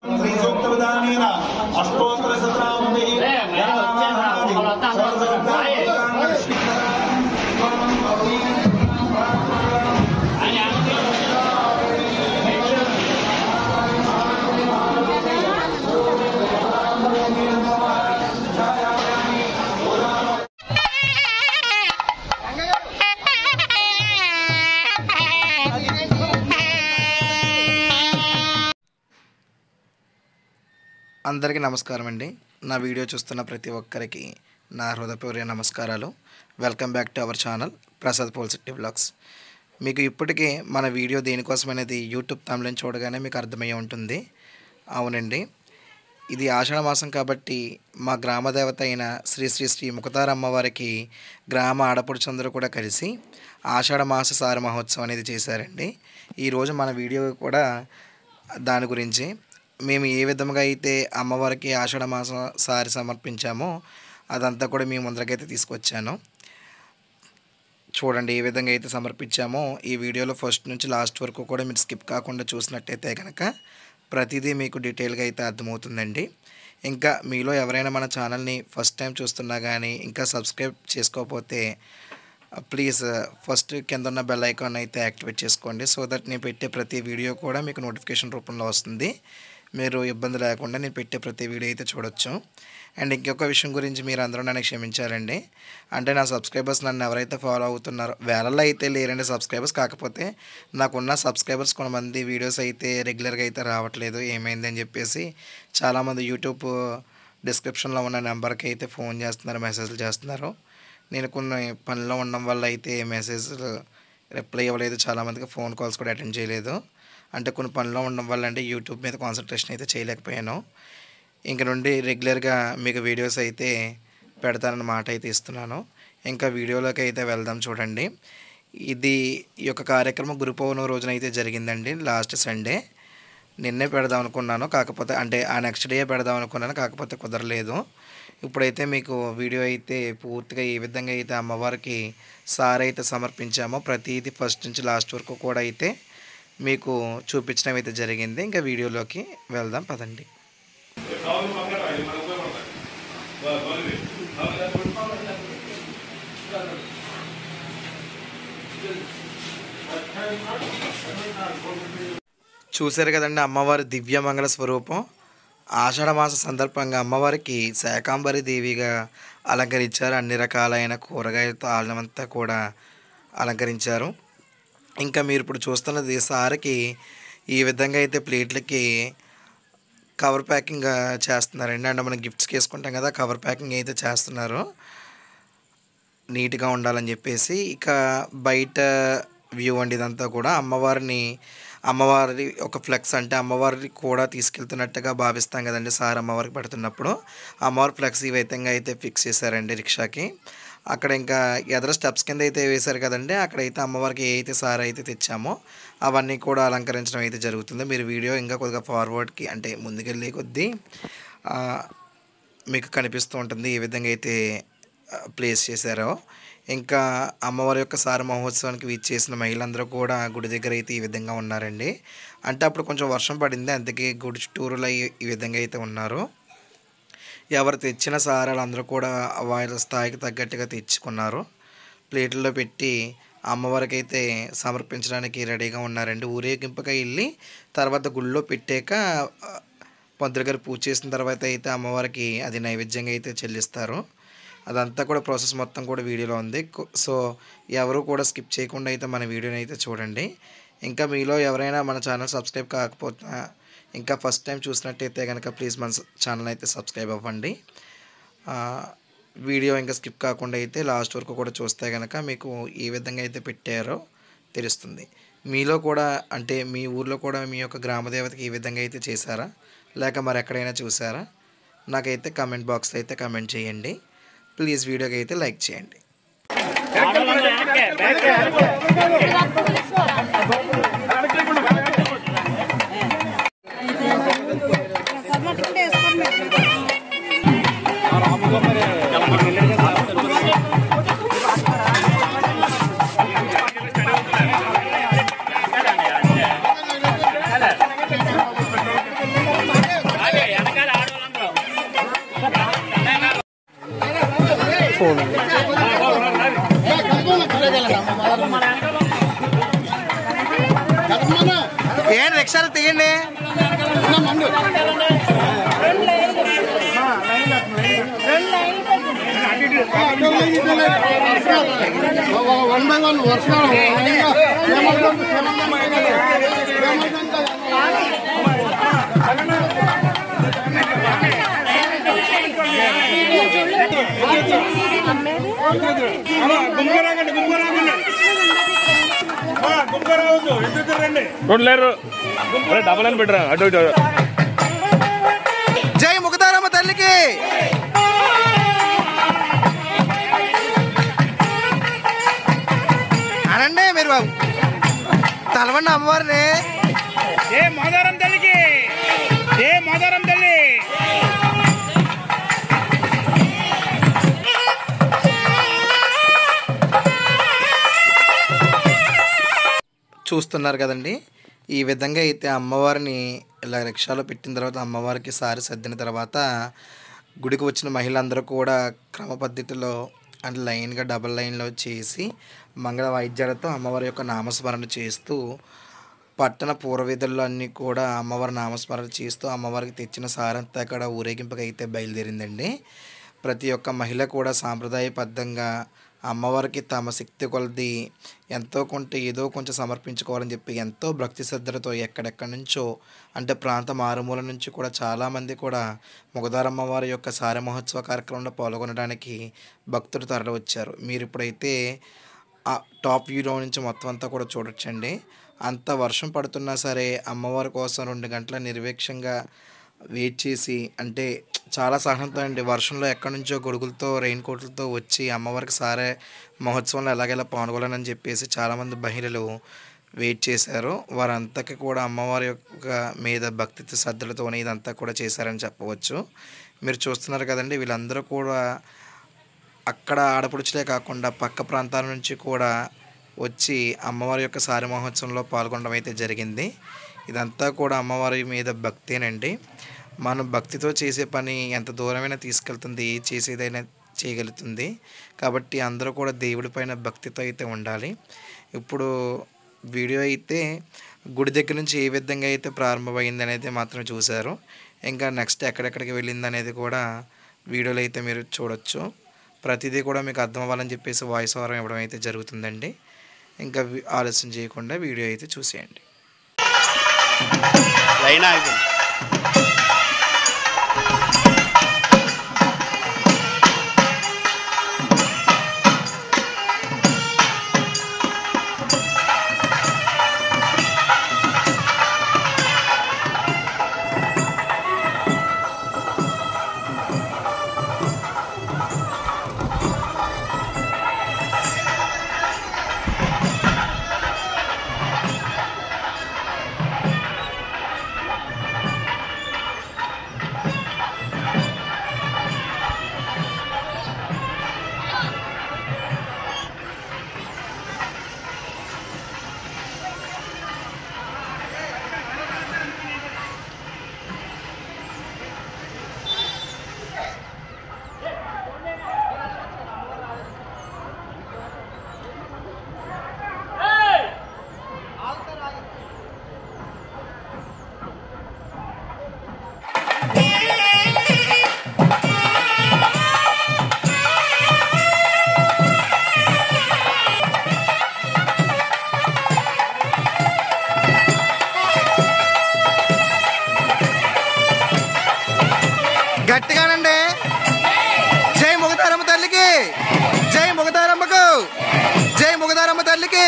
అందరికీ నమస్కారం అండి. నా వీడియో చూస్తున్న ప్రతి ఒక్కరికి నా హృదయపూర్వక నమస్కారాలు. Welcome back to our channel Prasad Polisetty vlogs. మీకు ఇప్పటికే మన వీడియో దేనికోసం అనేది యూట్యూబ్ తమిళని చూడగానే మీకు అర్థమయ్యే ఉంటుంది. అవునండి, ఇది ఆషాఢ మాసం కాబట్టి మా గ్రామ దేవత అయిన శ్రీ శ్రీ శ్రీ ముఖతార అమ్మవారికి గ్రామ ఆడపడుచందరూ కూడా కలిసి ఆషాఢ మాస సార మహోత్సవం అనేది చేశారండి. ఈరోజు మన వీడియో కూడా దాని గురించి మేము ఏ విధంగా అయితే అమ్మవారికి ఆషాఢ మాసం సారి సమర్పించామో అదంతా కూడా మీ ముందరకైతే తీసుకొచ్చాను. చూడండి ఏ విధంగా అయితే సమర్పించామో. ఈ వీడియోలో ఫస్ట్ నుంచి లాస్ట్ వరకు కూడా మీరు స్కిప్ కాకుండా చూసినట్టయితే కనుక ప్రతిదీ మీకు డీటెయిల్గా అయితే అర్థమవుతుందండి. ఇంకా మీలో ఎవరైనా మన ఛానల్ని ఫస్ట్ టైం చూస్తున్నా కానీ ఇంకా సబ్స్క్రైబ్ చేసుకోకపోతే ప్లీజ్ ఫస్ట్ కింద ఉన్న బెల్ ఐకాన్ అయితే యాక్టివేట్ చేసుకోండి. సో దట్ నేను పెట్టే ప్రతి వీడియో కూడా మీకు నోటిఫికేషన్ రూపంలో వస్తుంది. మీరు ఇబ్బంది లేకుండా నేను పెట్టే ప్రతి వీడియో అయితే చూడొచ్చు. అండ్ ఇంకొక విషయం గురించి మీరు అందరూ నన్ను క్షమించాలండి. అంటే నా సబ్స్క్రైబర్స్ నన్ను ఎవరైతే ఫాలో అవుతున్నారో వేళల్లో అయితే లేరండి సబ్స్క్రైబర్స్, కాకపోతే నాకున్న సబ్స్క్రైబర్స్ కొంతమంది వీడియోస్ అయితే రెగ్యులర్గా అయితే రావట్లేదు, ఏమైందని చెప్పేసి చాలామంది యూట్యూబ్ డిస్క్రిప్షన్లో ఉన్న నెంబర్కి అయితే ఫోన్ చేస్తున్నారు, మెసేజ్లు చేస్తున్నారు. నేను కొన్ని పనిలో ఉండడం వల్ల అయితే మెసేజ్లు రిప్లై ఇవ్వలేదు, చాలామందికి ఫోన్ కాల్స్ కూడా అటెండ్ చేయలేదు. అంటే కొన్ని పనిలో ఉండడం వల్ల అంటే యూట్యూబ్ మీద కాన్సన్ట్రేషన్ అయితే చేయలేకపోయాను. ఇంక నుండి రెగ్యులర్గా మీకు వీడియోస్ అయితే పెడతానన్న మాట అయితే ఇస్తున్నాను. ఇంకా వీడియోలోకి అయితే వెళ్దాం. చూడండి, ఈ యొక్క కార్యక్రమం గురు పౌర్ణమి రోజున అయితే జరిగిందండి. లాస్ట్ సండే నిన్నే పెడదాం అనుకున్నాను, కాకపోతే అంటే ఆ నెక్స్ట్ డే పెడదాం అనుకున్నాను, కాకపోతే కుదరలేదు. ఇప్పుడైతే మీకు వీడియో అయితే పూర్తిగా ఏ విధంగా అయితే అమ్మవారికి సారి అయితే సమర్పించామో ప్రతిదీ ఫస్ట్ నుంచి లాస్ట్ వరకు కూడా అయితే మీకు చూపించడం అయితే జరిగింది. ఇంకా వీడియోలోకి వెళ్దాం పదండి. చూశారు కదండి అమ్మవారి దివ్యమంగళ స్వరూపం. ఆషాఢ మాస సందర్భంగా అమ్మవారికి శాకాంబరి దేవిగా అలంకరించారు. అన్ని రకాలైన కూరగాయలతో ఆలనమంతా కూడా అలంకరించారు. ఇంకా మీరు ఇప్పుడు చూస్తున్నది సారికి ఈ విధంగా అయితే ప్లేట్లకి కవర్ ప్యాకింగ్ చేస్తున్నారండి. అంటే మనం గిఫ్ట్స్కి వేసుకుంటాం కదా, కవర్ ప్యాకింగ్ అయితే చేస్తున్నారు నీట్గా ఉండాలని చెప్పేసి. ఇక బయట వ్యూ అండి ఇదంతా కూడా. అమ్మవారి ఒక ఫ్లెక్స్, అంటే అమ్మవారిని కూడా తీసుకెళ్తున్నట్టుగా భావిస్తాం కదండి సార్ అమ్మవారికి పెడుతున్నప్పుడు. అమ్మవారి ఫ్లెక్స్ ఈ విధంగా అయితే ఫిక్స్ చేశారండి రిక్షాకి. అక్కడ ఇంకా ఎదర స్టెప్స్ కింద అయితే వేశారు కదండి, అక్కడైతే అమ్మవారికి ఏ అయితే సార్ అయితే తెచ్చామో అవన్నీ కూడా అలంకరించడం అయితే జరుగుతుంది. మీరు వీడియో ఇంకా కొద్దిగా ఫార్వర్డ్కి అంటే ముందుకెళ్ళే కొద్దీ మీకు కనిపిస్తూ ఉంటుంది ఏ విధంగా అయితే ప్లేస్ చేశారో. ఇంకా అమ్మవారి యొక్క సార మహోత్సవానికి విచ్చేసిన మహిళలందరూ కూడా గుడి దగ్గర అయితే ఈ విధంగా ఉన్నారండి. అంటే అప్పుడు కొంచెం వర్షం పడింది, అందుకే గుడి చుట్టూరులో ఈ విధంగా అయితే ఉన్నారు. ఎవరు తెచ్చిన సారాలు అందరూ కూడా వాళ్ళ స్థాయికి తగ్గట్టుగా తెచ్చుకున్నారు. ప్లేట్లలో పెట్టి అమ్మవారికి అయితే సమర్పించడానికి రెడీగా ఉన్నారండి. ఊరేగింపుగా వెళ్ళి తర్వాత గుళ్ళో పెట్టాక పంతులు గారు పూజ చేసిన తర్వాత అయితే అమ్మవారికి అది నైవేద్యంగా అయితే చెల్లిస్తారు. అదంతా కూడా ప్రాసెస్ మొత్తం కూడా వీడియోలో ఉంది. సో ఎవరు కూడా స్కిప్ చేయకుండా అయితే మన వీడియోని అయితే చూడండి. ఇంకా మీలో ఎవరైనా మన ఛానల్ సబ్స్క్రైబ్ కాకపోతే ఇంకా ఫస్ట్ టైం చూసినట్టయితే కనుక ప్లీజ్ మన ఛానల్ అయితే సబ్స్క్రైబ్ అవ్వండి. వీడియో ఇంకా స్కిప్ కాకుండా అయితే లాస్ట్ వరకు కూడా చూస్తే కనుక మీకు ఏ విధంగా అయితే పెట్టారో తెలుస్తుంది. మీలో కూడా అంటే మీ ఊర్లో కూడా మీ యొక్క గ్రామదేవతకి ఈ విధంగా అయితే చేశారా, లేక మరి ఎక్కడైనా చూసారా? నాకైతే కామెంట్ బాక్స్లో అయితే కామెంట్ చేయండి. ప్లీజ్ వీడియోకి అయితే లైక్ చేయండి. ఏం రిక్షాలు తీయండి. వన్ బై వన్ వర్షం లేరు డబల్ అని పెట్టరా అటు ఇటు. జై ముఖదారమ్మ తల్లికి. అనండి మీరు బాబు తలవండి అమ్మవారిని. ఏ మాదారం తల్లికి, ఏ మాదారం తల్లి. చూస్తున్నారు కదండి, ఈ విధంగా అయితే అమ్మవారిని ఇలా రిక్షాలో పెట్టిన తర్వాత అమ్మవారికి సారి సర్దిన తర్వాత గుడికి వచ్చిన మహిళలందరూ కూడా క్రమ పద్ధతిలో అంటే లైన్గా డబల్ లైన్లో చేసి మంగళ వాయిద్యాలతో అమ్మవారి యొక్క నామస్మరణ చేస్తూ పట్టణ పూర్వవీధుల్లో అన్నీ కూడా అమ్మవారి నామస్మరణ చేస్తూ అమ్మవారికి తెచ్చిన సారంతా కూడా ఊరేగింపుగా అయితే బయలుదేరిందండి. ప్రతి ఒక్క మహిళ కూడా సాంప్రదాయబద్ధంగా అమ్మవారికి తమ శక్తి కొలది ఎంతో కొంత ఏదో కొంచెం సమర్పించుకోవాలని చెప్పి ఎంతో భక్తి శ్రద్ధలతో ఎక్కడెక్కడి నుంచో అంటే ప్రాంత మారుమూల నుంచి కూడా చాలామంది కూడా ముగదారమ్మవారి యొక్క సారె మహోత్సవ కార్యక్రమంలో పాల్గొనడానికి భక్తులు తరలి వచ్చారు. మీరు ఇప్పుడైతే ఆ టాప్ వ్యూలో నుంచి మొత్తం అంతా కూడా చూడొచ్చండి. అంత వర్షం పడుతున్నా సరే అమ్మవారి కోసం 2 గంటల నిర్వేక్షంగా వెయిట్ చేసి అంటే చాలా సహనంతో అండి వర్షంలో ఎక్కడి నుంచో గొడుగులతో రెయిన్ కోట్లతో వచ్చి అమ్మవారికి సారే మహోత్సవంలో ఎలాగైనా పాల్గొనాలని చెప్పేసి చాలామంది మహిళలు వెయిట్ చేశారు. వారంతకి కూడా అమ్మవారి యొక్క మీద భక్తి శ్రద్ధలతోనే ఇదంతా కూడా చేశారని చెప్పవచ్చు. మీరు చూస్తున్నారు కదండి, వీళ్ళందరూ కూడా అక్కడ ఆడపడుచులే కాకుండా పక్క ప్రాంతాల నుంచి కూడా వచ్చి అమ్మవారి యొక్క సారి మహోత్సవంలో పాల్గొనడం అయితే జరిగింది. ఇదంతా కూడా అమ్మవారి మీద భక్తేనండి. మనం భక్తితో చేసే పని ఎంత దూరమైనా తీసుకెళ్తుంది, చేసేదైనా చేయగలుగుతుంది. కాబట్టి అందరూ కూడా దేవుడి పైన భక్తితో అయితే ఉండాలి. ఇప్పుడు వీడియో అయితే గుడి దగ్గర నుంచి ఏ విధంగా అయితే ప్రారంభమైంది అనేది మాత్రం చూశారు. ఇంకా నెక్స్ట్ ఎక్కడెక్కడికి వెళ్ళింది అనేది కూడా వీడియోలో అయితే మీరు చూడొచ్చు. ప్రతిదీ కూడా మీకు అర్థం అవ్వాలని చెప్పేసి వాయిస్ ఓవర్ ఇవ్వడం అయితే జరుగుతుందండి. ఇంకా ఆలస్యం చేయకుండా వీడియో అయితే చూసేయండి. గట్టిగానండి. జై ముగదారమ్మ తల్లికి, జై ముగదారమ్మకు, జై ముగదారమ్మ తల్లికి.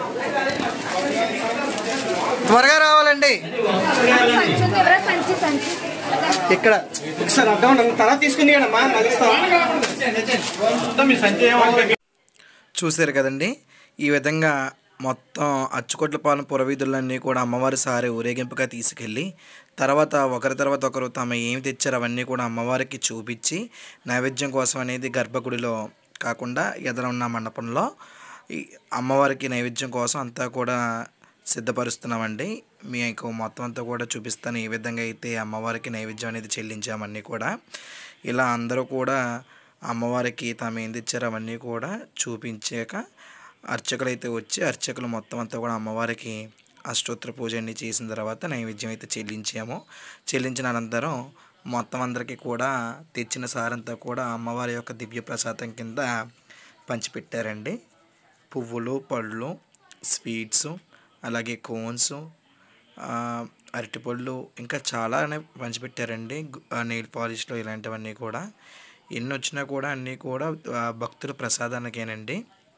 త్వరగా రావాలండి. ఇక్కడ ఒకసారి అడ్డం తర్వాత తీసుకుని చూసారు కదండి. ఈ విధంగా మొత్తం అచ్చుకొట్లపాలెం పురవీధులన్నీ కూడా అమ్మవారి సారి ఊరేగింపుగా తీసుకెళ్ళి తర్వాత ఒకరి తర్వాత ఒకరు తమ ఏమి తెచ్చారు అవన్నీ కూడా అమ్మవారికి చూపించి నైవేద్యం కోసం అనేది గర్భగుడిలో కాకుండా ఎదుర ఉన్న మండపంలో ఈ అమ్మవారికి నైవేద్యం కోసం అంతా కూడా సిద్ధపరుస్తున్నామండి. మీకు మొత్తం అంతా కూడా చూపిస్తాను ఏ విధంగా అయితే అమ్మవారికి నైవేద్యం అనేది చెల్లించామన్నీ కూడా. ఇలా అందరూ కూడా అమ్మవారికి తాము ఏం తెచ్చారు అవన్నీ కూడా చూపించాక అర్చకులు అయితే వచ్చి అర్చకులు మొత్తం అంతా కూడా అమ్మవారికి అష్టోత్తర పూజ అన్ని చేసిన తర్వాత నైవేద్యం అయితే చెల్లించాము. చెల్లించిన అనంతరం మొత్తం అందరికీ కూడా తెచ్చిన సారంతా కూడా అమ్మవారి యొక్క దివ్య ప్రసాదం కింద పంచిపెట్టారండి. పువ్వులు, పళ్ళు, స్వీట్స్, అలాగే కోన్స్, అరటిపళ్ళు ఇంకా చాలానే పంచిపెట్టారండి. నెయిల్ పాలిష్లు ఇలాంటివన్నీ కూడా ఎన్ని వచ్చినా కూడా అన్నీ కూడా భక్తుల ప్రసాదానికేనండి.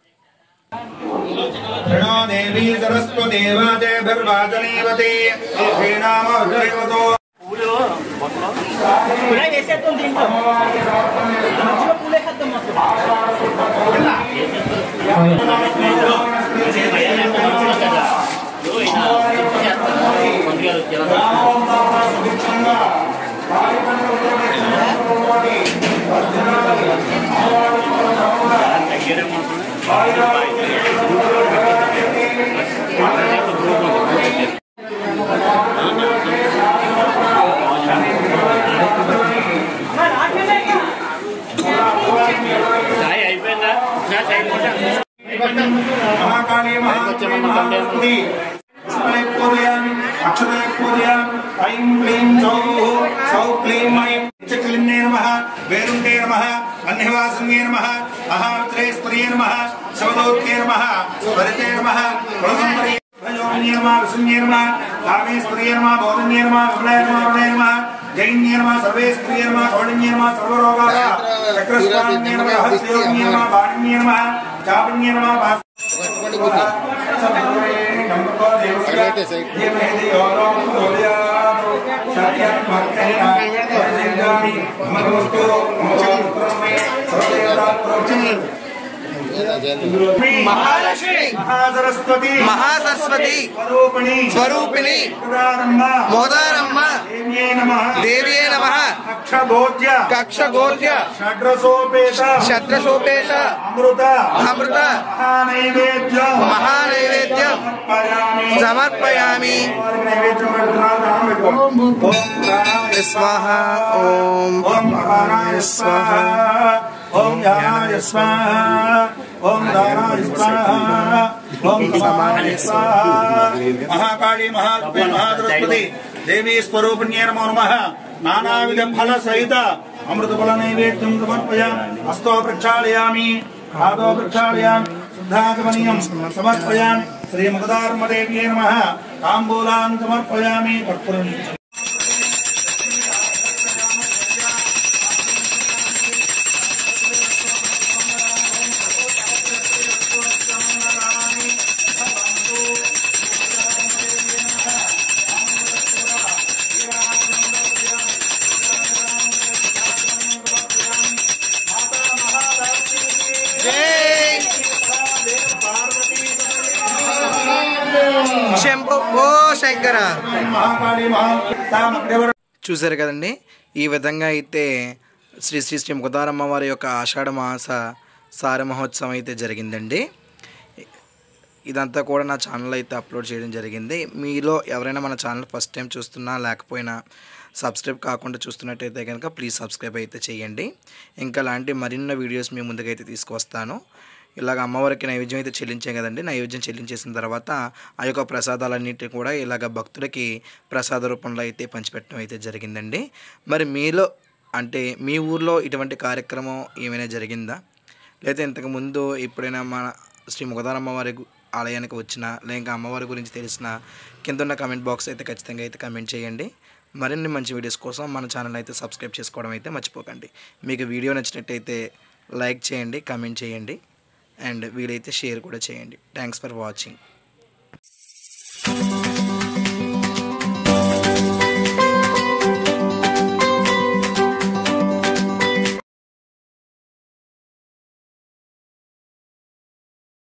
దేవి సరస్వతి దేవాదేవర్వాచనీవతి శ్రీనామో महाकाली महाकाली अक्षरे पूजयामि ऐं क्लीं सौः क्लीं ऐं चक्लिन्ने नमः वेरुण्डे नमः अन्यवासुन्ये नमः अहात्रेस्त्रिये नमः शवदोत्ये नमः वरिते नमः कुलसुन्दर्ये भजोन्ये नमः विसुन्ये नमः कामेस्त्रिये नमः बोधन्ये नमः विमले नमः वने नमः जैन्ये नमः सर्वेस्त्रिये नमः कौलिन्ये नमः सर्वरोगाः चक्रस्वान्ये नमः हस्त्योन्ये नमः बाणिन्ये नमः चापन्ये नमः महालक्ष्मी महासरस्वती महासरस्वती स्वरूपिणी मोदारम्म देव्ये नमः कक्षगोद्य षड्रसोपेत अमृत महानैवेद्यं समर्पयामि स्वाहा ओम अपानाय स्वाहा ओम ज्ञानाय स्वाहा ओम दानाय स्वाहा ओम समानाय स्वाहा महाकाली महालक्ष्मी महासरस्वती देवी स्वरूपिण्ये नमो नमः नानाविध फल सहित अमृत फल नैवेद्यं समर्पयामि हस्तो प्रक्षालयामि पादो प्रक्षालयामि शुद्धाचमनीयं समर्पयामि श्री मगधार्म देव्ये नमः ताम्बूलान् समर्पयामि कर्पूरं చూసారు కదండి. ఈ విధంగా అయితే శ్రీ శ్రీ శ్రీ ముగదారమ్మ వారి యొక్క ఆషాఢ మాస సార మహోత్సవం అయితే జరిగిందండి. ఇదంతా కూడా నా ఛానల్లో అయితే అప్లోడ్ చేయడం జరిగింది. మీలో ఎవరైనా మన ఛానల్ ఫస్ట్ టైం చూస్తున్నా లేకపోయినా సబ్స్క్రైబ్ కాకుండా చూస్తున్నట్టయితే కనుక ప్లీజ్ సబ్స్క్రైబ్ అయితే చేయండి. ఇంకా అలాంటి మరిన్ని వీడియోస్ మీ ముందుకైతే తీసుకొస్తాను. ఇలాగ అమ్మవారికి నైవేద్యం అయితే చెల్లించాం కదండి. నైవేద్యం చెల్లించేసిన తర్వాత ఆ యొక్క ప్రసాదాలన్నింటినీ కూడా ఇలాగ భక్తులకి ప్రసాద రూపంలో అయితే పంచిపెట్టడం అయితే జరిగిందండి. మరి మీలో అంటే మీ ఊర్లో ఇటువంటి కార్యక్రమం ఏమైనా జరిగిందా, లేదా ఇంతకుముందు ఎప్పుడైనా మన శ్రీ ముగదారమ్మవారి ఆలయానికి వచ్చినా లేక అమ్మవారి గురించి తెలిసిన కింద ఉన్న కమెంట్ బాక్స్ అయితే ఖచ్చితంగా అయితే కమెంట్ చేయండి. మరిన్ని మంచి వీడియోస్ కోసం మన ఛానల్ అయితే సబ్స్క్రైబ్ చేసుకోవడం అయితే మర్చిపోకండి. మీకు వీడియో నచ్చినట్టయితే లైక్ చేయండి, కమెంట్ చేయండి అండ్ వీలైతే షేర్ కూడా చేయండి. Thanks for watching.